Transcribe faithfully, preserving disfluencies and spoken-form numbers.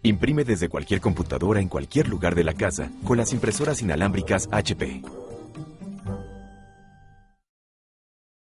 Imprime desde cualquier computadora en cualquier lugar de la casa con las impresoras inalámbricas H P.